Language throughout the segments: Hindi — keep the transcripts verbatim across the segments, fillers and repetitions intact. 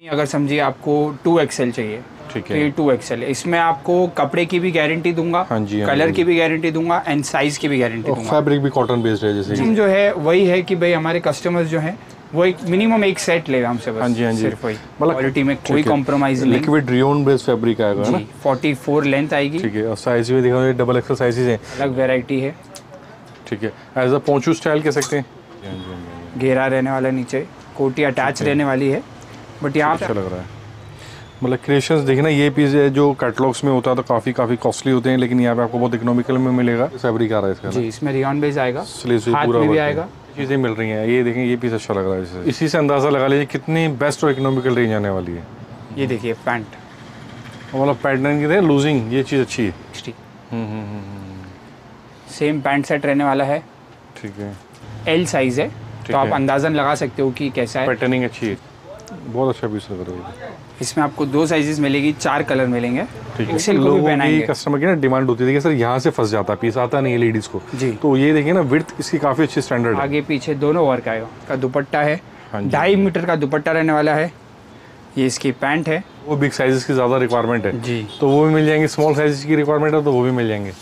अगर समझिए आपको टू एक्सएल चाहिए, ठीक तो है, ये टू एक्सएल है। इसमें आपको कपड़े की भी गारंटी दूंगा, हाँ जी, हाँ कलर जी। की भी गारंटी दूंगा एंड साइज की भी गारंटी दूंगा। फैब्रिक भी कॉटन बेस्ड है जैसे हम जो है वही है कि भाई हमारे कस्टमर्स जो हैं वो एक मिनिमम एक सेट ले हमसे बस। हाँ जी, हाँ जी। सिर्फ वही, मतलब क्वालिटी में कोई कॉम्प्रोमाइज नहीं। लिक्विड रियोन बेस्ड फैब्रिक आएगा ना, फोर्टी फोर लेंथ आएगी, ठीक है। और साइज भी देखो डबल एक्सल साइजेस हैं, अलग वेराइटी है, ठीक है। एज अ पोंचू स्टाइल कह सकते हैं, घेरा रहने वाला, नीचे कोटी अटैच रहने वाली है। बट यहाँ अच्छा लग रहा है। मतलब क्रिएशंस देखना, ये पीस है जो कैटलॉग्स में होता है तो काफ़ी काफ़ी कॉस्टली होते हैं, लेकिन यहाँ पे आपको बहुत इकोनॉमिकल में मिलेगा। फैब्रिक आ रहा है इसका जी, इसमें रियॉन बेस आएगा, स्लीव्स भी हाथ पूरा में भी वर्क आएगा। है। चीज़ें मिल रही हैं, ये देखें, ये पीस अच्छा लग रहा है। इसे इसी से अंदाज़ा लगा लीजिए कितनी बेस्ट और इकोनॉमिकल रेंज आने वाली है। ये देखिए पैंट, मतलब पैटर्न की तरह लूजिंग, ये चीज़ अच्छी है। हम्म हम्म हम्म सेम पैंट सेट रहने वाला है, ठीक है। एल साइज है, तो आप है। अंदाजन लगा सकते हो कि कैसा है। पैटर्निंग अच्छी है, बहुत अच्छा पीस लग रहा है। इसमें आपको दो साइजेस मिलेगी, चार कलर मिलेंगे। एक्सेल को भी लोगों पहनाएंगे। की कस्टमर की ना डिमांड होती है कि सर यहाँ से फंस जाता है पीस, आता नहीं है लेडीज़ को जी। तो ये देखिए ना, विड्थ इसकी काफ़ी अच्छी स्टैंडर्ड है। आगे पीछे दोनों वर्क आएगा। का दुपट्टा है, हाँ जी। ढाई मीटर का दुपट्टा रहने वाला है। ये इसकी पैंट है, वो बिग साइजेस की ज़्यादा रिक्वायरमेंट है जी, तो वो भी मिल जाएंगे। स्मॉल साइज की रिक्वायरमेंट है तो वो भी मिल जाएंगे।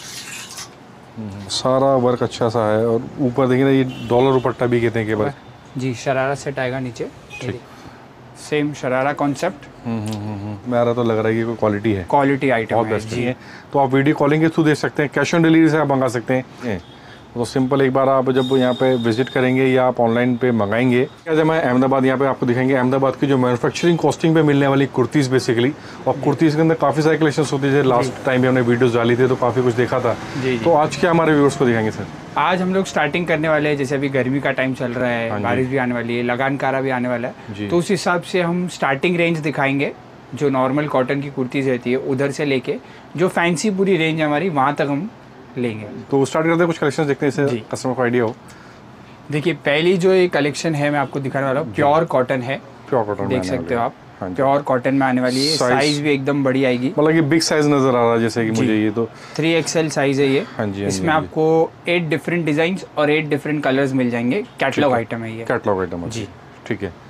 सारा वर्क अच्छा सा है, और ऊपर देखिए ना, ये डॉलर दुपट्टा भी कहते हैं कि बार जी, शरारा सेट आएगा नीचे। सेम शरारा कॉन्सेप्ट, मेरा तो लग रहा है कि कोई क्वालिटी है, क्वालिटी आइटम बहुत है बेस्ट जी। है। तो आप वीडियो कॉलिंग के थ्रू देख सकते हैं, कैश ऑन डिलीवरी से आप मंगा सकते हैं। तो सिंपल, एक बार आप जब यहाँ पे विजिट करेंगे या आप ऑनलाइन पे मंगाएंगे, जब मैं अहमदाबाद यहाँ पे आपको दिखाएंगे अहमदाबाद की जो मैन्युफैक्चरिंग कॉस्टिंग पे मिलने वाली कुर्तीज़ बेसिकली। और कुर्तीज़ के अंदर काफ़ी सारे कलेक्शंस होती है। लास्ट टाइम भी हमने वीडियोस डाली थी तो काफ़ी कुछ देखा था। जी, तो आज क्या हमारे व्यूअर्स को दिखाएंगे सर? आज हम लोग स्टार्टिंग करने वाले हैं, जैसे अभी गर्मी का टाइम चल रहा है, बारिश भी आने वाली है, लगान कारा भी आने वाला है, तो उस हिसाब से हम स्टार्टिंग रेंज दिखाएंगे। जो नॉर्मल कॉटन की कुर्तीज़ रहती है उधर से लेके जो फैंसी पूरी रेंज है हमारी, वहाँ तक हम लेंगे। तो स्टार्ट करते हैं, कुछ कलेक्शन देखते हैं इससे कस्टमर को आइडिया हो। देखिए, पहली जो ये कलेक्शन है मैं आपको दिखाने वाला हूँ, प्योर कॉटन है। प्योर कॉटन देख सकते हो आप, प्योर कॉटन में आने वाली है। साइज भी एकदम बड़ी आएगी, मतलब ये बिग साइज नजर आ रहा है जैसे कि मुझे। ये तो थ्री एक्सएल साइज है ये। हाँ जी, इसमें आपको एट डिफरेंट डिजाइन और एट डिफरेंट कलर्स मिल जाएंगे। कैटलॉग आइटम है ये, कैटलॉग आइटम जी, ठीक है।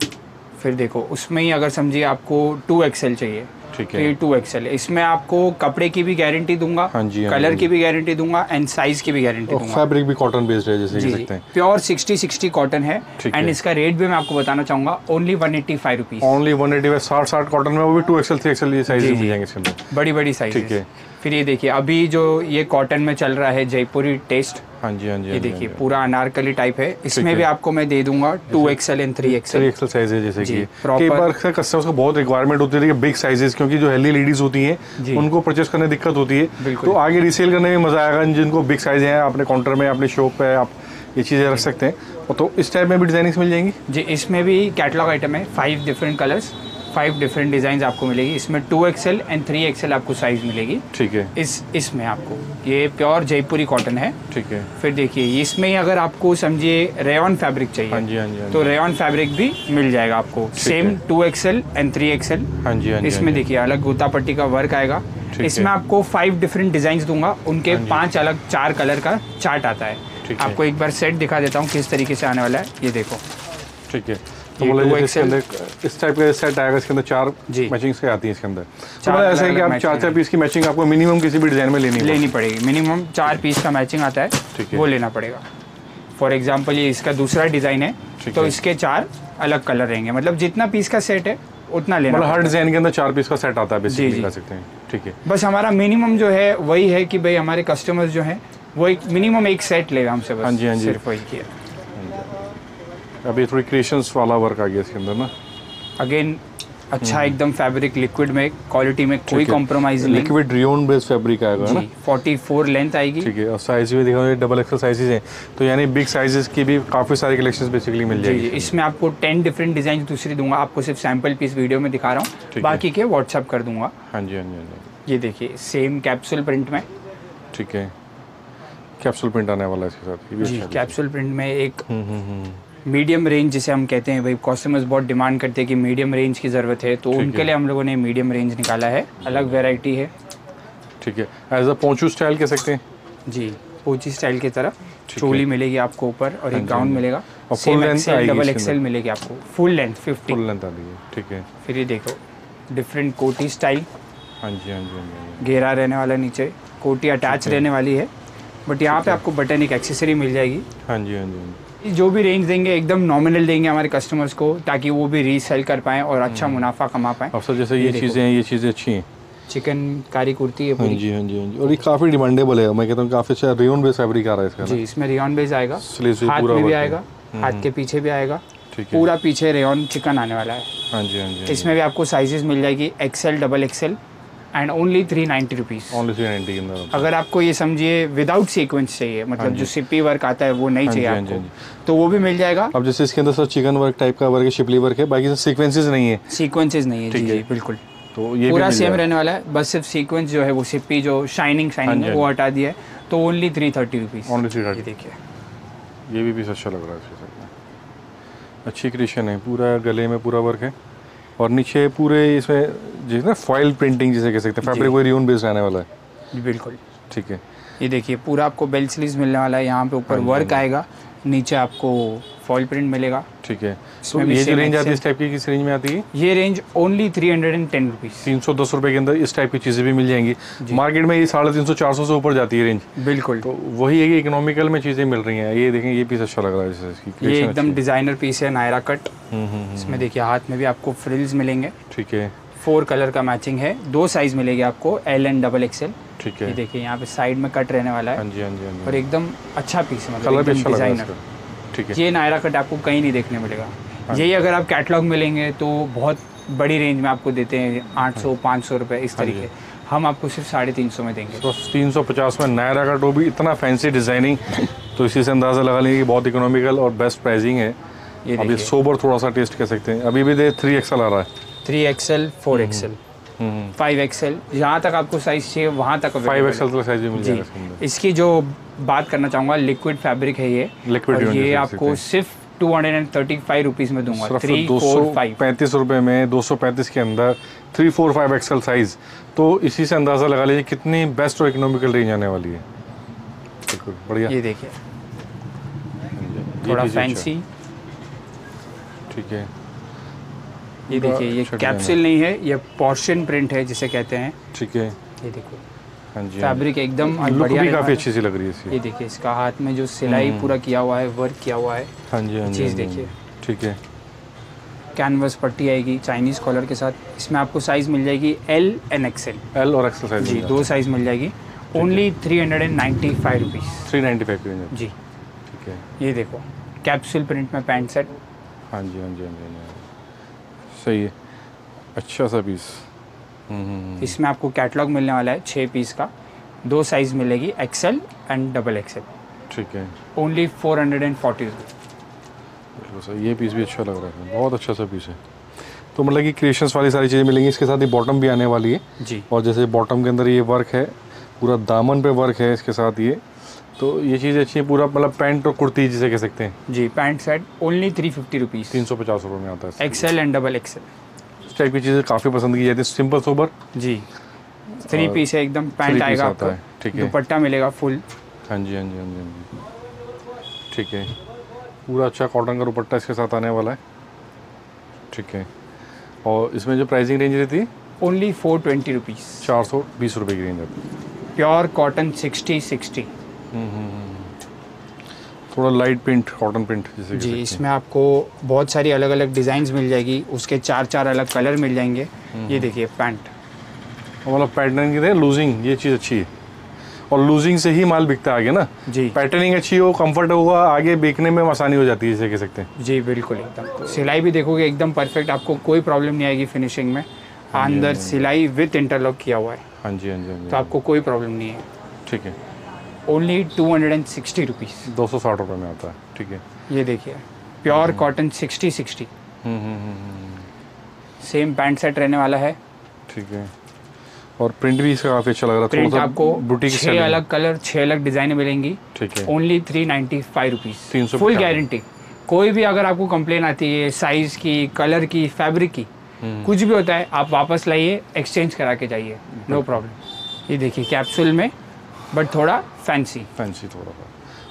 फिर देखो, उसमें ही अगर समझिए आपको टू एक्सएल चाहिए, ठीक तो है। ये टू एक्सएल है। इसमें आपको कपड़े की भी गारंटी दूंगा, हाँ जी, हाँ कलर जी। की भी गारंटी दूंगा एंड साइज की भी गारंटी दूंगा। फैब्रिक भी कॉटन बेस्ड है जैसे कह सकते हैं। प्योर सिक्सटी सिक्सटी कॉटन है। ठीक एंड है। इसका रेट भी मैं आपको बताना चाहूंगा, only one eighty five rupees. Only one eighty साठ साठ कॉटन में, वो भी टू एक्सएल थ्री एक्सएल ये साइज मिल जाएंगे इसके अंदर, बड़ी बड़ी साइज। ठीक है। फिर ये देखिए, अभी जो ये कॉटन में चल रहा है जयपुरी टेस्ट, हाँ जी, हाँ जी। ये देखिए पूरा अनारकली टाइप है। इसमें भी आपको मैं दे दूंगा two XL and three XL. Three XL size है जैसे कि proper- कई बार कस्टमर्स को बहुत रिक्वायरमेंट होती है कि बिग साइजेस, क्योंकि जो हेल्दी लेडीज होती हैं उनको परचेस करने में दिक्कत होती है। तो आगे रीसेल करने में मजा आएगा। जिनको बिग साइज है, अपने काउंटर में अपने शॉप पे आप ये चीज़ें रख सकते हैं। तो इस टाइप में भी डिजाइनिंग्स मिल जाएंगी जी। इसमें भी कैटलॉग आइटम है, five different colours, five different design आपको मिलेगी। इसमें two XL and three XL आपको साइज मिलेगी, ठीक है। इस इसमें आपको ये प्योर जयपुरी कॉटन है, ठीक है। फिर देखिए, इसमें ही अगर आपको समझिए रेयन फैब्रिक चाहिए, हाँ जी, हाँ जी, तो रेयन फैब्रिक भी मिल जाएगा आपको। Same two XL and three XL. हाँ जी, हाँ जी। इसमें देखिए अलग गोता पट्टी का वर्क आएगा। इसमें आपको फाइव डिफरेंट डिजाइन दूंगा, उनके पांच अलग चार कलर का चार्ट आता है। आपको एक बार सेट दिखा देता हूँ किस तरीके से आने वाला है। ये देखो, ठीक है। तो मतलब इसके अंदर इस टाइप का सेट आएगा, इसके अंदर चार मैचिंग्स आती हैं इसके अंदर। तो मतलब ऐसा है कि आप चार चार पीस की मैचिंग आपको मिनिमम किसी भी डिजाइन में लेनी लेनी पड़ेगी। मिनिमम चार पीस का मैचिंग आता है, वो लेना पड़ेगा। फॉर एग्जाम्पल, ये इसका दूसरा डिजाइन है, तो इसके चार अलग कलर रहेंगे। मतलब जितना पीस का सेट है उतना लेना, मतलब हर डिजाइन के अंदर चार पीस का सेट आता है बेसिकली कह सकते हैं, ठीक है। बस हमारा मिनिमम जो है वही है कि भाई हमारे कस्टमर्स जो हैं वो एक मिनिमम एक सेट लेगा हमसे बस। हाँ जी, हाँ जी। सिर्फ वही किया। अभी थोड़ी क्रिएशंस वाला वर्क आ गया इसके अंदर ना, अगेन अच्छा एकदम फैब्रिक, लिक्विड में, क्वालिटी में कोई कॉम्प्रोमाइज नहीं। लिक्विड रियोन बेस्ड फैब्रिक आएगा ना, फोर्टी फोर लेंथ आएगी, ठीक है। और साइज भी देखो, डबल एक्सल साइजेस हैं, तो यानी बिग साइजेस की भी काफ़ी सारी कलेक्शंस बेसिकली मिल जाएगी। इसमें आपको टेन डिफरेंट डिजाइन दूसरी दूंगा, आपको सिर्फ सैंपल पीस वीडियो में दिखा रहा हूँ, बाकी के व्हाट्सअप कर दूंगा। हाँ जी, हाँ जी, हाँ जी। ये देखिए सेम कैप्सूल प्रिंट में, ठीक है। कैप्सूल प्रिंट आने वाला है इसके साथ, ये भी अच्छा है। कैप्सूल प्रिंट में एक मीडियम रेंज जिसे हम कहते हैं, भाई कस्टमर्स बहुत डिमांड करते हैं कि मीडियम रेंज की ज़रूरत है, तो उनके लिए हम लोगों ने मीडियम रेंज निकाला है। अलग वैरायटी है, ठीक है। एज अ पोंचू स्टाइल कह सकते हैं जी, पोची स्टाइल की तरह। ट्रोली मिलेगी आपको ऊपर और एक गाउन मिलेगा, और सेम full length एक्सेल आएगी डबल इसके एक्सेल अंदर। मिलेगी आपको, full length fifty. Full length आती है, ठीक है। फिर ये देखो डिफरेंट कोटी स्टाइल, हाँ जी हाँ जी हाँ जी। घेरा रहने वाला, नीचे कोटी अटैच रहने वाली है, बट यहाँ पे आपको बटन एक एक्सेसरी मिल जाएगी। हाँ जी हाँ जी हाँ जी। जो भी रेंज देंगे एकदम नॉमिनल देंगे हमारे कस्टमर्स को, ताकि वो भी रीसेल कर पाएँ और अच्छा मुनाफा कमा पाएँ। अब सर जैसे ये चीज़ें हैं, ये चीज़ें अच्छी हैं। चिकन कारी कुर्ती है हाँ पूरी। जी हाँ जी हाँ जी। और ये काफ़ी डिमांडेबल है, मैं कहता हूँ काफ़ी अच्छा रेयन बेस फैब्रिक आ रहा है इसका। जी, इसमें रेयन बेस आएगा, स्लीव्स भी हाथ पूरा में भी वर्क है। आएगा, हाथ के पीछे भी आएगा, ठीक है। पूरा पीछे रेयन चिकन आने वाला है। हाँ जी हाँ जी हाँ जी। इसमें भी आपको साइजेस मिल जाएगी XL double XL and only three ninety rupees. Only three ninety के अंदर। अगर आपको ये समझिए विदाउट सीक्वेंस चाहिए, मतलब जो सिप्पी वर्क आता है वो नहीं हाँ जी, चाहिए हाँ जी, आपको, हाँ जी। तो वो भी मिल जाएगा। अब जैसे इसके अंदर सर चिकन वर्क टाइप का वर्क है, शिपली वर्क है, बाकी सीक्वेंसेस नहीं है। सीक्वेंसेस नहीं है, ठीक जी है। जी बिल्कुल, तो ये पूरा भी मिल सेम जाएगा। रहने वाला है, बस सिर्फ सीक्वेंस जो है वो सिप्पी जो शाइनिंग शाइनिंग है हाँ जी, वो हाँ हटा दिया है, तो only three thirty rupees. Only three ये थर्टी। देखिए, ये भी पीस अच्छा लग रहा है इसके साथ में। अच्छी क्रिएशन है, पूरा गले में पूरा वर्क है और नीचे पूरे इसमें जिस ना फॉइल प्रिंटिंग जिसे कह सकते हैं, फैब्रिक कोई रेयन बेस रहने वाला है। जी बिल्कुल। ठीक है। ये देखिए पूरा आपको बेल स्लीव्स मिलने वाला है, यहाँ पे ऊपर हाँ जी, वर्क हाँ जी। आएगा, नीचे आपको फॉइल प्रिंट मिलेगा। ठीक है। इसमें तो भी ये जो same रेंज आती है excel। इस टाइप की किस रेंज में आती है? ये range only three hundred and ten rupees. तीन सौ दस रुपये के अंदर इस टाइप की चीज़ें भी मिल जाएंगी। मार्केट में ये साढ़े तीन सौ चार सौ से ऊपर जाती है रेंज। बिल्कुल, तो वही है कि इकोनॉमिकल में चीज़ें मिल रही हैं। ये देखें, ये पीस अच्छा लग रहा है, जैसे इसकी ये creation एकदम अच्छी है। डिज़ाइनर पीस है, नायरा कट। हम्म, हम्म, हम्म, इसमें देखिए हाथ में भी आपको फ्रिल्स मिलेंगे, ठीक है। फोर कलर का मैचिंग है, दो साइज मिलेगी आपको, एल एंड डबल एक्सएल। ठीक ये है। देखिए यहाँ पे साइड में कट रहने वाला हाँ है जी हाँ जी हाँ जी। और एकदम अच्छा पीस है, कलर मतलब भी एकदम अच्छा लग रहा है डिज़ाइनर। इसका। ठीक है। ये नायरा कट आपको कहीं नहीं देखने मिलेगा। यही अगर आप कैटलॉग मिलेंगे तो बहुत बड़ी रेंज में आपको देते हैं, आठ सौ पाँच सौ रुपये इस तरीके, हम आपको सिर्फ साढ़े तीन सौ में देंगे। तो तीन सौ पचास में नायरा का टो भी इतना फैंसी डिज़ाइनिंग, तो इसी से अंदाज़ा लगा लेंगे कि बहुत इकोनॉमिकल और बेस्ट प्राइसिंग है। ये अब ये देखिए सोबर थोड़ा सा टेस्ट कर सकते हैं। अभी भी दे थ्री एक्सल आ रहा है। Three XL, four XL, five XL, जहाँ तक आपको साइज चाहिए वहाँ तक फाइव available एक्सल का साइज भी मिल है। जाएगा जी, इसके अंदर। इसकी जो बात करना चाहूँगा, लिक्विड फैब्रिक है ये, Liquid और rayon ये जिसे आपको कहते हैं। सिर्फ two hundred and thirty five rupees में दूंगा। सिर्फ थ्री दो सौ फोर फाइव पैंतीस रुपये में दो सौ पैंतीस के अंदर three four five XL size, तो इसी से अंदाज़ा लगा लीजिए कितनी बेस्ट और इकोनॉमिकल रेंज आने वाली है। बिल्कुल बढ़िया। ये देखिए ये थोड़ा चीज़ अच्छा है। फैंसी। ठीक है। ये पूरा देखिए ये अच्छा कैप्सूल नहीं है, ये पोर्शन प्रिंट है जिसे कहते हैं। ठीक है। ये देखो हाँ जी। फैब्रिक एकदम लुक बढ़िया भी रहने काफ़ी वाला अच्छी सी लग रही है है। इसकी। ये देखिए इसका हाथ में जो सिलाई पूरा किया हुआ है, वर्क किया हुआ है, हाँ जी हाँ जी। चीज़ हाँ जी, देखिए। ठीक है। कैनवस पट्टी आएगी चाइनीज़ कॉलर के साथ। इसमें आपको साइज मिल जाएगी एल एंड एक्सएल। एल और एक्सल साइज जी, दो साइज मिल जाएगी, only three hundred and ninety five rupees. Three ninety five की रेंज। जी, ठीक है। ये देखो कैप्सूल प्रिंट में पैंट सेट। हाँ जी हाँ जी हाँ जी हाँ जी। सही है, अच्छा सा पीस। हम्म हम्म इसमें आपको कैटलॉग मिलने वाला है छः पीस का, दो साइज मिलेगी, एक्सएल एंड डबल एक्सएल, ठीक है। Only four hundred and forty rupees. बिल्कुल सही, ये पीस भी अच्छा लग रहा है, बहुत अच्छा सा पीस है। तो मतलब कि क्रिएशंस वाली सारी चीज़ें मिलेंगी। इसके साथ ही बॉटम भी आने वाली है। जी, और जैसे बॉटम के अंदर ये वर्क है, पूरा दामन पे वर्क है इसके साथ ये, तो ये चीज़ अच्छी है। पूरा मतलब पैंट और कुर्ती जिसे कह सकते हैं। जी pant set only three fifty rupees, तीन सौ पचास रुपये में आता है। XL and double XL. इस टाइप की चीज़ें काफ़ी पसंद की जाती है। सिंपल सोबर जी, थ्री और पीस है एकदम, पैंट piece आएगा आता आपको, है, ठीक है। दुपट्टा मिलेगा फुल। हाँ जी हाँ जी हाँ जी हाँ जी, ठीक है। पूरा अच्छा कॉटन का दुपट्टा इसके साथ आने वाला है। ठीक है। और इसमें जो प्राइसिंग रेंज रहती है ओनली फोर ट्वेंटी रुपीज़, चार सौ बीस रुपये की रेंज आती है। Pure cotton sixty sixty. थोड़ा लाइट प्रिंट, कॉटन प्रिंट जिसे कह जी, सकते हैं। इसमें आपको बहुत सारी अलग अलग डिज़ाइंस मिल जाएगी, उसके चार चार अलग कलर मिल जाएंगे। ये देखिए पैंट, और मतलब पैटर्निंग की लूजिंग, ये चीज़ अच्छी है। और लूजिंग से ही माल बिकता है आगे ना। जी पैटर्निंग अच्छी हो, कंफर्ट होगा, आगे बेचने में आसानी हो जाती है जिसे कह सकते हैं। जी बिल्कुल, एकदम सिलाई भी देखोगे एकदम परफेक्ट, आपको कोई प्रॉब्लम नहीं आएगी फिनिशिंग में। अंदर सिलाई विथ इंटरलॉक किया हुआ है, हाँ जी हाँ जी हाँ जी। तो आपको कोई प्रॉब्लम नहीं है। ठीक है। Only two hundred and sixty rupees. दो सौ साठ रुपये में आता है। ठीक है। ये देखिए प्योर कॉटन सिक्सटी सिक्सटी, हम्म हम्म हम्म, हम्म, सेम पैंट सेट रहने वाला है। ठीक है। और प्रिंट भी इसका काफ़ी अच्छा लग रहा है। प्रिंट थोड़ा सा आपको बुटीक छः स्टाइल है। अलग कलर, छः अलग डिज़ाइनें मिलेंगी, ठीक है। Only three ninety five rupees, तीन सौ फुल पचास। गारंटी। कोई भी अगर आपको कंप्लेन आती है साइज़ की, कलर की, फैब्रिक की, कुछ भी होता है, आप वापस लाइए, एक्सचेंज करा के जाइए, नो प्रॉब्लम। ये देखिए कैप्सूल में, बट थोड़ा फैंसी। फैंसी थोड़ा सा।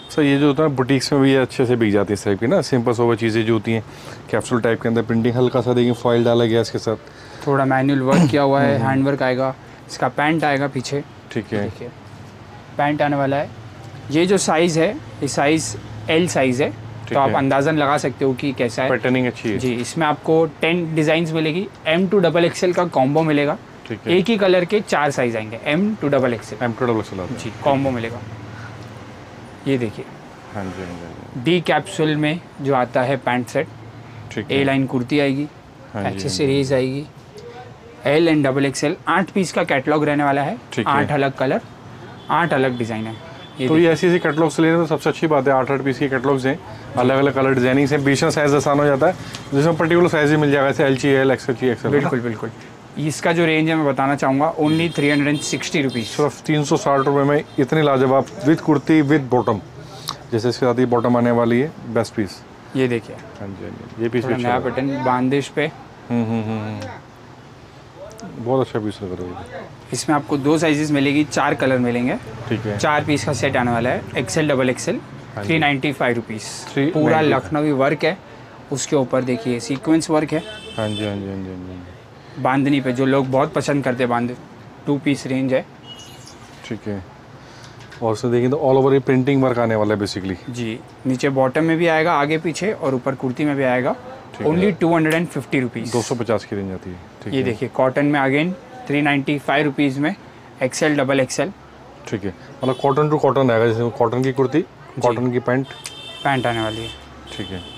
सर ये जो होता है बुटीक्स में भी ये अच्छे से बिक जाती है इस टाइप की ना, सिंपल सोवर चीज़ें जो होती हैं, कैप्सूल टाइप के अंदर प्रिंटिंग हल्का सा देखिए फॉइल डाला गया इसके साथ, थोड़ा मैनुअल वर्क किया हुआ है, हैंड वर्क आएगा। इसका पैंट आएगा पीछे, ठीक है। देखिए पैंट आने वाला है। ये जो साइज़ है ये साइज़ एल साइज़ है, तो आप अंदाज़न लगा सकते हो कि कैसा है। पैटर्निंग अच्छी है जी। इसमें आपको टेन डिज़ाइंस मिलेगी, एम टू डबल एक्सएल का कॉम्बो मिलेगा। एक ही कलर के चार साइज आएंगे, M to double XL M to double XL जी, कॉम्बो मिलेगा। ये देखिए हाँ जी हाँ जी डी कैप्सूल में जो आता है पैंट सेट, ठीक ए लाइन कुर्ती आएगी, एक्सेसरीज आएगी, एल एंड डबल एक्सएल। आठ पीस का कैटलॉग रहने वाला है, आठ अलग कलर, आठ अलग डिज़ाइन है। ये तो ये ऐसी ऐसी कैटलॉग से लेने तो सबसे अच्छी बात है, आठ आठ पीस की कैटलॉग्स हैं, अलग अलग कलर डिजाइनिंग से, बीच में साइज आसान हो जाता है, जिसमें पर्टिकुलर साइज ही मिल जाएगा, जैसे एल ची एल एक्सएल ची एक्सएल। बिल्कुल बिल्कुल। इसका जो रेंज है मैं बताना चाहूँगा, only three hundred and sixty rupees, सिर्फ तीन सौ साठ रुपये में इतनी लाजवाब विद कुर्ती विद बॉटम, जैसे इसके साथ ही बॉटम आने वाली है, बेस्ट पीस। ये देखिए हाँ जी हाँ जी, ये पीस भी नया पैटर्न बांदिश पे, हम्म हम्म हम्म बहुत अच्छा पीस लग रहा है। इसमें आपको दो साइजेस मिलेगी, चार कलर मिलेंगे, ठीक है। चार पीस का सेट आने वाला है, XL double XL, three ninety five rupees. पूरा लखनवी वर्क है, उसके ऊपर देखिए सीक्वेंस वर्क है। हाँ जी हाँ जी हाँ जी हाँ जी। बांधनी पे जो लोग बहुत पसंद करते हैं बांध, टू पीस रेंज है, ठीक है। और से देखिए तो ऑल ओवर ये प्रिंटिंग वर्क आने वाला है बेसिकली जी। नीचे बॉटम में भी आएगा, आगे पीछे, और ऊपर कुर्ती में भी आएगा। Only two hundred and fifty rupees, दो सौ पचास की रेंज आती है। ठीक ये है। देखिए कॉटन में again three ninety five rupees में, एक्सएल डबल एक्सएल, ठीक है। मतलब कॉटन टू कॉटन आएगा, जैसे कॉटन की कुर्ती, कॉटन की पैंट पैंट आने वाली है। ठीक है।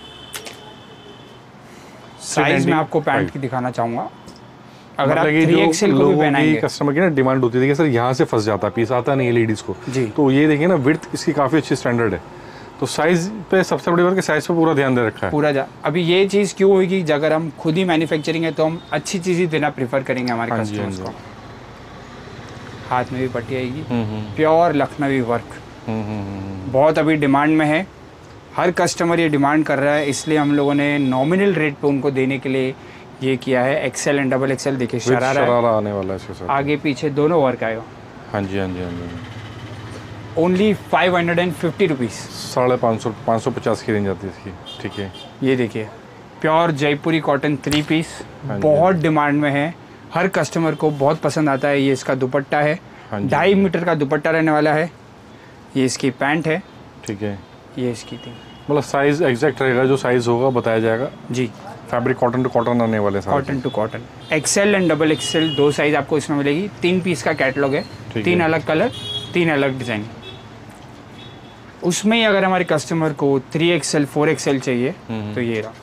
साइज में आपको पैंट की दिखाना चाहूँगा, अगर आप मतलब थ्री एक्सएल को भी पहनाएंगे, कस्टमर की ना डिमांड होती है कि सर यहाँ से फंस जाता है, पीस आता नहीं है लेडीज़ को जी। तो ये देखिए ना विड्थ इसकी काफ़ी अच्छी स्टैंडर्ड है, तो साइज पे सबसे बड़ी बात कि साइज पे पूरा ध्यान दे रखा है पूरा जा। अभी ये चीज़ क्यों होगी, अगर हम खुद ही मैन्युफैक्चरिंग है तो हम अच्छी चीज़ ही देना प्रेफर करेंगे हमारे हाँ जी, कस्टमर्स हाँ को। हाथ में भी पट्टी आएगी, हम्म हम्म प्योर लखनवी वर्क, हम्म हम्म बहुत अभी डिमांड में है, हर कस्टमर ये डिमांड कर रहा है, इसलिए हम लोगों ने नॉमिनल रेट पे उनको देने के लिए ये किया है। एक्सएल एंड डबल एक्सएल देखिए, शरारा है, शरारा आने वाला है इसके साथ, आगे पीछे दोनों वर्क आएगा। हाँ जी हाँ जी हाँ जी। Only five hundred and fifty rupees, साढ़े पाँच सौ पाँच सौ पचास की रेंज आती है इसकी। ठीक है। ये देखिए pure Jaipuri cotton three piece, हाँ जी, बहुत डिमांड में है, हर कस्टमर को बहुत पसंद आता है। ये इसका दुपट्टा है, हाँ जी, ढाई मीटर का दुपट्टा रहने वाला है। ये इसकी पैंट है, ठीक है। ये इसकी थी, मतलब साइज एग्जैक्ट रहेगा, जो साइज होगा बताया जाएगा जी। फैब्रिक कॉटन टू कॉटन आने वाले सारे। Cotton to cotton, XL and double XL दो साइज आपको इसमें मिलेगी। तीन पीस का कैटलॉग है, ठीक तीन है। अलग कलर, तीन अलग डिज़ाइन। उसमें ही अगर हमारे कस्टमर को थ्री एक्सएल फोर एक्सएल चाहिए तो ये रहा।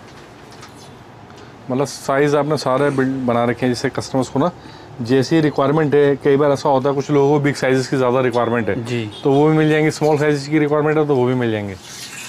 मतलब साइज आपने सारे बिल्ड बना रखे हैं, जिससे कस्टमर्स को ना जैसी रिक्वायरमेंट है, कई बार ऐसा होता है कुछ लोगों को बिग साइज़ की ज़्यादा रिक्वायरमेंट है जी, तो वो भी मिल जाएंगे, स्मॉल साइज़ की रिक्वायरमेंट है तो वो भी मिल जाएंगे।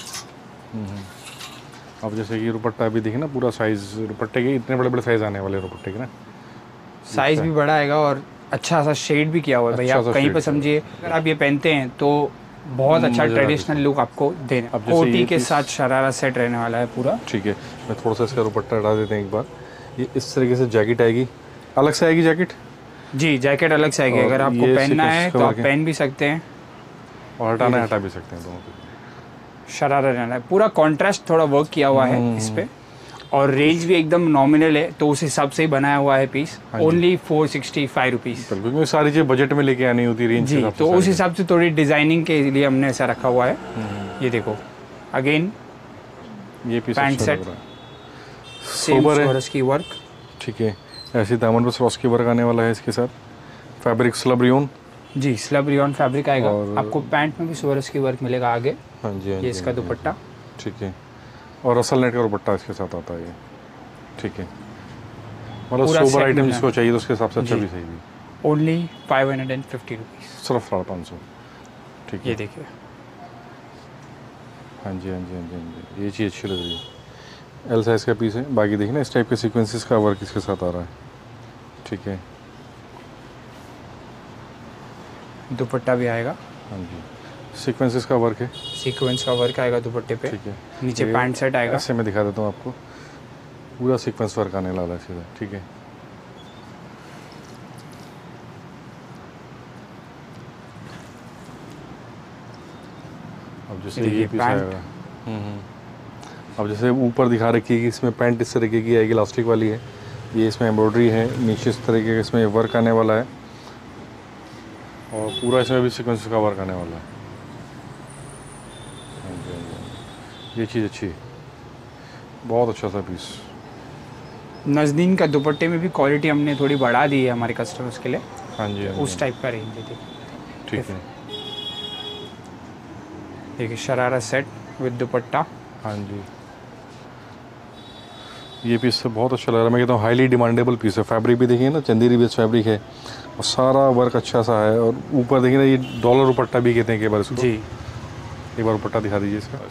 अब जैसे कि दुपट्टा भी देखिए ना, पूरा साइज़ दुपट्टे के इतने बड़े बड़े साइज़ आने वाले दुपट्टे के ना, साइज भी बड़ा आएगा और अच्छा सा शेड भी किया हुआ है भैया। अच्छा आप सा कहीं शेड पे समझिए, अगर आप ये पहनते हैं तो बहुत अच्छा मज़ेदार ट्रेडिशनल लुक आपको देना। अब जैसे कोटी ये के पीस- साथ शरारा सेट रहने वाला है पूरा। ठीक है। मैं थोड़ा सा इसका दुपट्टा हटा देते हैं एक बार। ये इस तरीके से जैकेट आएगी, अलग से आएगी जैकेट, जी जैकेट अलग से आएगी। और अगर आपको ये पहनना सीक्वेंस है तो कवर आप के। पहन भी सकते हैं, और हटाना है हटा भी सकते हैं दोनों को। शरारा रहना है। पूरा कॉन्ट्रास्ट थोड़ा वर्क किया हुआ है इस पे, और रेंज भी एकदम नॉमिनल है, तो उस हिसाब से ही बनाया हुआ है पीस। हाँ जी। Only four sixty five rupees बिल्कुल, क्योंकि सारी चीज़ बजट में लेके आनी होती है रेंज जी। तो उस हिसाब से थोड़ी डिजाइनिंग के लिए हमने ऐसा रखा हुआ है। ये देखो अगेन ये पीस पैंट अच्छा सेट, लग रहा है, सेम सोबर है। स्वरस की वर्क, ठीक है। ऐसे दामन पर क्रॉस की वर्क आने वाला है इसके साथ, फैब्रिक स्लब रियोन, जी स्लब रियॉन फैब्रिक आएगा। और- आपको पैंट में भी स्वरस की वर्क मिलेगा आगे। हाँ जी हाँ ये जी, इसका हाँ जी। दुपट्टा, ठीक है। और रसल नेट का दुपट्टा इसके साथ आता है ये, ठीक है। मतलब पूरा सोबर set आइटम मिलना जिसको चाहिए तो उसके हिसाब से अच्छा जी। भी सही भी, only five hundred and fifty rupees. सिर्फ साढ़े पाँच सौ। ठीक है। ये देखिए हाँ जी हाँ जी हाँ जी हाँ जी, ये चीज़ अच्छी लग रही है। एल साइज़ का पीस है, बाकी देखिए ना इस टाइप के सीक्वेंसेस का वर्क इसके साथ आ रहा है, ठीक है। दुपट्टा भी आएगा, हाँ जी, सीक्वेंसेस का वर्क है, सीक्वेंस का वर्क आएगा दुपट्टे पे। ठीक है। नीचे ये पैंट सेट आएगा। ऐसे मैं दिखा देता हूँ आपको, पूरा सीक्वेंस वर्क आने वाला है सीधा, ठीक है। अब जैसे ये पीस आएगा, अब जैसे ऊपर दिखा रखी है कि इसमें पैंट इस तरीके की आएगी, इलास्टिक वाली है, ये इसमें एम्ब्रॉयडरी है, नीचे इस तरीके का इसमें वर्क आने वाला है और पूरा इसमें भी सीक्वेंस का वर्क आने वाला है। हाँ जी हाँ जी, ये चीज़ अच्छी है, बहुत अच्छा सा पीस। नजनीन का दुपट्टे में भी क्वालिटी हमने थोड़ी बढ़ा दी है हमारे कस्टमर्स के लिए। हाँ जी, हाँ उस टाइप का रेंज है। ठीक है, देखिए शरारा सेट विद दुपट्टा। हाँ जी, ये पीस से बहुत अच्छा लग रहा है। मैं कहता हूँ हाईली डिमांडेबल पीस है। फैब्रिक भी देखिए ना, चंदेरी बेस फैब्रिक है और सारा वर्क अच्छा सा है। और ऊपर देखिए ना, ये डॉलर दुपट्टा भी कहते हैं एक बार इसको। जी, एक बार दुपट्टा दिखा दीजिए इसका।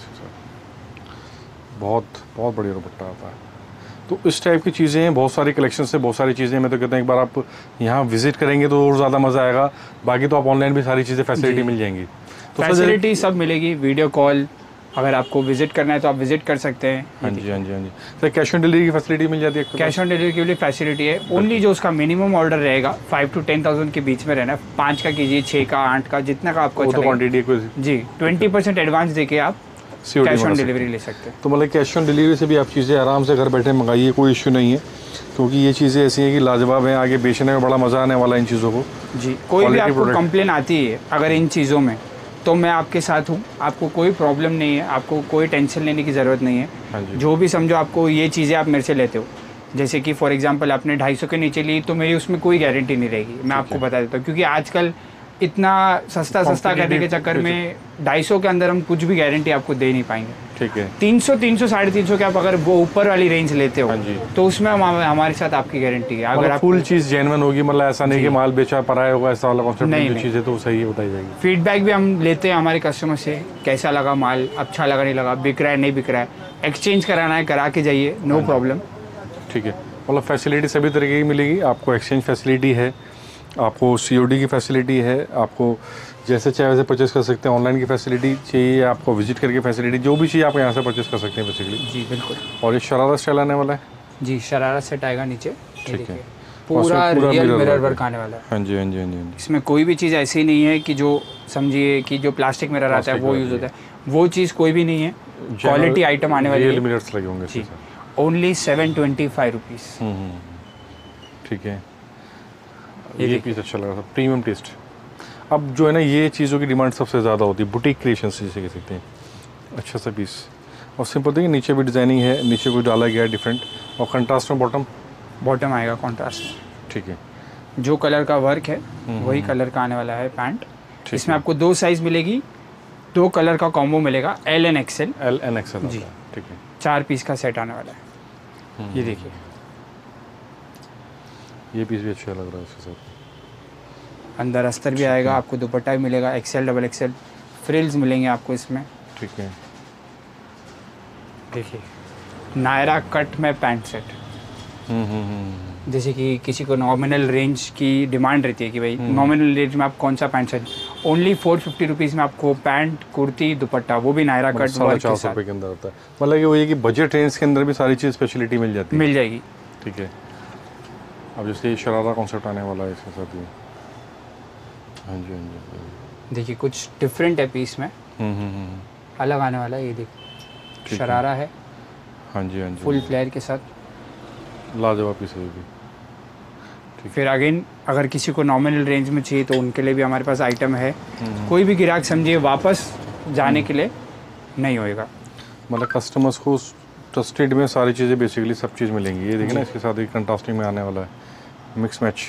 बहुत बहुत बढ़िया दुपट्टा आता है। तो इस टाइप की चीज़ें हैं, बहुत सारी कलेक्शन से बहुत सारी चीज़ें। मैं तो कहता हूँ एक बार आप यहाँ विजिट करेंगे तो और ज़्यादा मज़ा आएगा। बाकी तो आप ऑनलाइन भी सारी चीज़ें फैसिलिटी मिल जाएंगी। तो फैसिलिटी सब मिलेगी, वीडियो कॉल, अगर आपको विजिट करना है तो आप विजिट कर सकते हैं। हाँ जी हाँ जी हाँ जी। तो कैश ऑन डिलीवरी की फैसिलिटी मिल जाती है? कैश ऑन डिलीवरी के लिए फैसिलिटी है। ओनली जो उसका मिनिमम ऑर्डर रहेगा फाइव टू टेन थाउजेंड के बीच में रहना है। पाँच का कीजिए, छः का, आठ का, जितना का आपको तो क्वांटिटी जी ट्वेंटी परसेंट एडवांस देके आप कैश ऑन डिलीवरी ले सकते हैं। तो मतलब कैश ऑन डिलीवरी से भी आप चीज़ें आराम से घर बैठे मंगाइए, कोई इश्यू नहीं है। क्योंकि ये चीज़ें ऐसी हैं कि लाजवाब हैं, आगे बेचने में बड़ा मज़ा आने वाला है इन चीज़ों को। जी, कोई भी आपको कंप्लेन आती है अगर इन चीज़ों में, तो मैं आपके साथ हूँ। आपको कोई प्रॉब्लम नहीं है, आपको कोई टेंशन लेने की ज़रूरत नहीं है। हाँ जी। जो भी समझो आपको ये चीज़ें आप मेरे से लेते हो, जैसे कि फॉर एग्जांपल आपने ढाई सौ के नीचे ली तो मेरी उसमें कोई गारंटी नहीं रहेगी। मैं आपको बता देता हूँ, क्योंकि आजकल इतना सस्ता सस्ता करने के चक्कर में ढाई सौ के अंदर हम कुछ भी गारंटी आपको दे नहीं पाएंगे। ठीक है। तीन सौ तीन सौ साढ़े तीन सौ के आप अगर वो ऊपर वाली रेंज लेते हो, हाँ जी, तो उसमें हम हमारे साथ आपकी गारंटी है। अगर आप फुल चीज़ जेन्युइन होगी, मतलब ऐसा नहीं कि माल बेचा पराया होगा, ऐसा वाला कॉन्सेप्ट नहीं। जो चीज़ें तो सही है बताई जाएगी। फीडबैक भी हम लेते हैं हमारे कस्टमर से, कैसा लगा माल, अच्छा लगा नहीं लगा, बिक रहा है नहीं बिक रहा है, एक्सचेंज कराना है करा के जाइए, नो प्रॉब्लम। ठीक है, मतलब फैसिलिटी सभी तरीके की मिलेगी आपको। एक्सचेंज फैसिलिटी है, आपको सीओडी की फैसिलिटी है, आपको जैसे चाहे वैसे परचेस कर सकते हैं। ऑनलाइन की फैसिलिटी चाहिए आपको, विजिट करके फैसिलिटी, जो भी चाहिए आप यहाँ से परचेस कर सकते हैं बेसिकली। जी बिल्कुल। और ये शरारा स्टाइल आने वाला है। जी, शरारा सेट आएगा नीचे। ठीक है, पूरा रियल मिरर वर्क आने वाला है। हाँ जी हाँ जी हाँ जी। इसमें कोई भी चीज़ ऐसी नहीं है कि जो समझिए कि जो प्लास्टिक मिरर आता है वो यूज़ होता है, वो चीज़ कोई भी नहीं है। क्वालिटी आइटम आने वाली है। रियल मिरर्स लगे होंगे जी, only seven twenty five rupees. ठीक है, ये पीस अच्छा लगा था, प्रीमियम टेस्ट। अब जो है ना, ये चीज़ों की डिमांड सबसे ज़्यादा होती है, बुटीक क्रिएशन से जिसे कह सकते हैं। अच्छा सा पीस और सिंपल देखिए, नीचे भी डिज़ाइनिंग है, नीचे कुछ डाला गया है डिफरेंट, और कंट्रास्ट में बॉटम बॉटम आएगा कॉन्ट्रास्ट में। ठीक है, जो कलर का वर्क है वही कलर का आने वाला है पैंट। इसमें आपको दो साइज़ मिलेगी, दो कलर का कॉम्बो मिलेगा, L and XL. L and XL जी, ठीक है। चार पीस का सेट आने वाला है। ये देखिए, ये पीस भी अच्छा लग रहा है इसके साथ। अंदर अस्तर भी आएगा, आपको दुपट्टा भी मिलेगा, एक्सेल डबल एक्सेल फ्रिल्स मिलेंगे आपको इसमें। ठीक है, देखिए नायरा कट में पैंट सेट। जैसे कि किसी को नॉमिनल रेंज की डिमांड रहती है कि भाई नॉमिनल रेंज में आप कौन सा pant set, only four fifty rupees में आपको पैंट, कुर्ती, दुपट्टा, वो भी नायरा कट वर्क के साथ के अंदर होता है। मतलब ये वही है कि बजट रेंज के अंदर भी सारी चीज़ स्पेशलिटी मिल जाती है, मिल जाएगी। ठीक है। अब जैसे शरारा कॉन्सेप्ट आने वाला है इसके साथ ही। हाँ जी हाँ जी, देखिए कुछ डिफरेंट है पीस में, अलग आने वाला है। ये देखिए शरारा है, हाँ जी हाँ जी, फुल फ्लेयर के साथ, लाजवाब पीस है ये भी। फिर अगेन अगर किसी को नॉमिनल रेंज में चाहिए तो उनके लिए भी हमारे पास आइटम है। कोई भी ग्राहक समझिए वापस जाने के लिए नहीं होएगा। मतलब कस्टमर्स को ट्रस्टेड में सारी चीज़ें बेसिकली सब चीज़ मिलेंगी। ये देखिए ना, इसके साथ एक कंट्रास्टिंग में आने वाला है, मिक्स मैच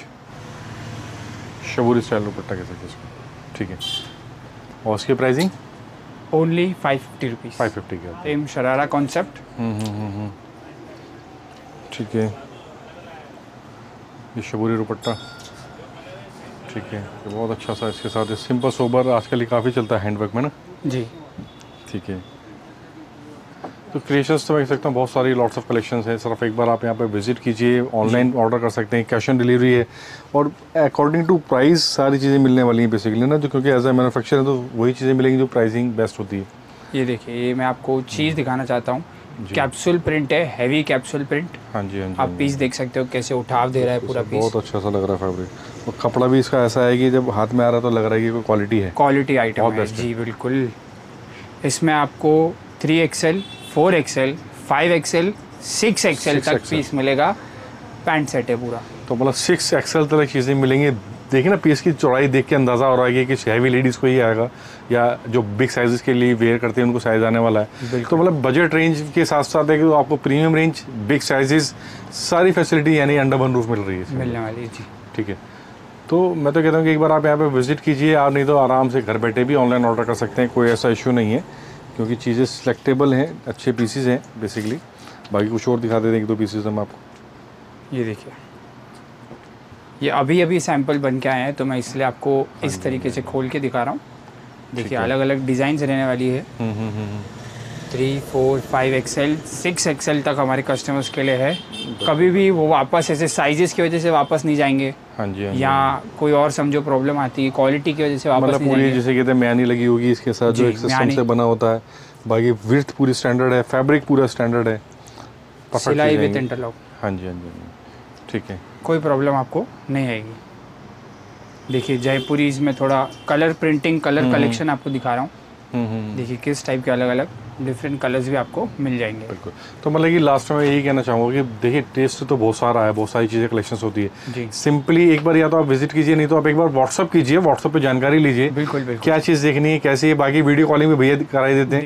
शबूरी स्टाइल दुपट्टा के साथ इसको। ठीक है, और उसकी pricing only five fifty rupees. Five fifty का सेम शरारा कॉन्सेप्ट। ठीक है, ये शबूरी दुपट्टा, ठीक है, ये बहुत अच्छा सा। इसके साथ सिंपल सोबर आजकल ही काफ़ी चलता है हैंडवर्क में ना। जी, ठीक है। तो क्रिएशंस तो मैं कह सकता हूँ बहुत सारी लॉट्स ऑफ कलेक्शंस है। सिर्फ एक बार आप यहाँ पे विजिट कीजिए, ऑनलाइन ऑर्डर कर सकते हैं, कैश ऑन डिलीवरी है, और अकॉर्डिंग टू प्राइस सारी चीज़ें मिलने वाली हैं बेसिकली ना, जो क्योंकि एज ए मैन्युफैक्चरर तो वही चीज़ें मिलेंगी जो प्राइसिंग बेस्ट होती है। ये देखिए, ये मैं आपको चीज़ दिखाना चाहता हूँ, कैप्सूल प्रिंट है, हैवी कैप्सूल प्रिंट। हाँ जी हाँ जी, आप पीस देख सकते हो कैसे उठाव दे रहा है पूरा पीस, बहुत अच्छा सा लग रहा है फैब्रिक, और कपड़ा भी इसका ऐसा है कि जब हाथ में आ रहा है तो लग रहा है कि कोई क्वालिटी है, क्वालिटी आइटम है। जी बिल्कुल, इसमें आपको three XL, four XL, five XL, six XL तक पीस मिलेगा। पैंट सेट है पूरा। तो मतलब सिक्स एक्सएल तक चीज़ें मिलेंगी। देखिए ना पीस की चौड़ाई देख के अंदाज़ा हो रहा है कि हैवी लेडीज़ को ही आएगा या जो बिग साइज़ के लिए वेयर करते हैं उनको साइज़ आने वाला है। तो मतलब बजट रेंज के साथ साथ है कि आपको प्रीमियम रेंज, बिग साइजेस, सारी फैसिलिटी यानी अंडर वन रूफ मिल रही है मिलने वाली है जी। ठीक है, तो मैं तो कहता हूँ कि एक बार आप यहाँ पे विजिट कीजिए, आप नहीं तो आराम से घर बैठे भी ऑनलाइन ऑर्डर कर सकते हैं, कोई ऐसा इशू नहीं है क्योंकि चीज़ें सिलेक्टेबल हैं, अच्छे पीसीज हैं बेसिकली। बाकी कुछ और दिखा देते हैं एक दो पीसीज हम आपको। ये देखिए, ये अभी अभी सैंपल बन के आए हैं तो मैं इसलिए आपको इस तरीके से खोल के दिखा रहा हूँ। देखिए अलग अलग डिज़ाइंस रहने वाली है। Three four five XL six XL तक हमारे कस्टमर्स के लिए है। कभी भी वो वापस ऐसे साइजेस की वजह से वापस नहीं जाएंगे। हाँ जी, हाँ जी, या कोई और समझो प्रॉब्लम आती है क्वालिटी की वजह से वापस मतलब नहीं पूरी जाएंगे। जैसे कहते हैं म्यानी लगी होगी इसके साथ जो एक सिस्टम से बना होता है। बाकी विड्थ पूरी स्टैंडर्ड है, फैब्रिक पूरा स्टैंडर्ड है, सिलाई विद इंटरलॉक। हाँ जी हाँ जी, ठीक है, कोई प्रॉब्लम आपको नहीं आएगी। देखिए जयपुरी इसमें थोड़ा कलर प्रिंटिंग, कलर कलेक्शन आपको दिखा रहा हूँ। देखिए किस टाइप के अलग अलग डिफरेंट कलर्स भी आपको मिल जाएंगे। बिल्कुल। तो मतलब कि लास्ट में मैं यही कहना चाहूँगा कि देखिए टेस्ट तो बहुत सारा है, बहुत सारी चीज़ें कलेक्शंस होती है जी। सिंपली एक बार या तो आप विजिट कीजिए, नहीं तो आप एक बार व्हाट्सअप कीजिए, व्हाट्सअप पे जानकारी लीजिए बिल्कुल बिल्कुल क्या चीज़ देखनी है कैसी है। बाकी वीडियो कॉलिंग में भैया कराई देते हैं।